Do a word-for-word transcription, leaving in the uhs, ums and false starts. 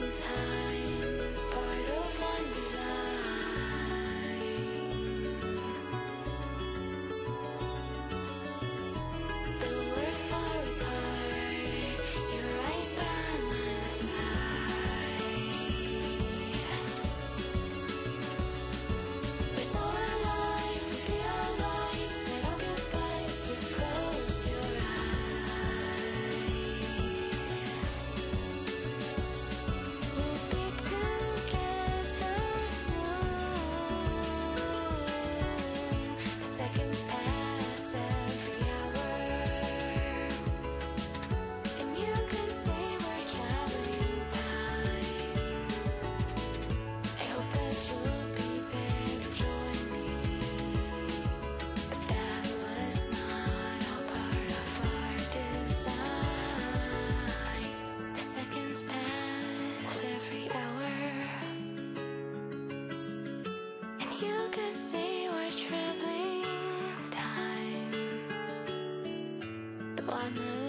time, part of one design. Though we're far apart, you're right by my side. We saw our life, we feel our lights, said our goodbyes, just close your eyes. We'll be together soon. Seconds pass every hour, and you could say we're traveling time. I hope that you'll be there to join me, but that was not all part of our design. The seconds pass every hour, and you could say we're traveling time. Though I'm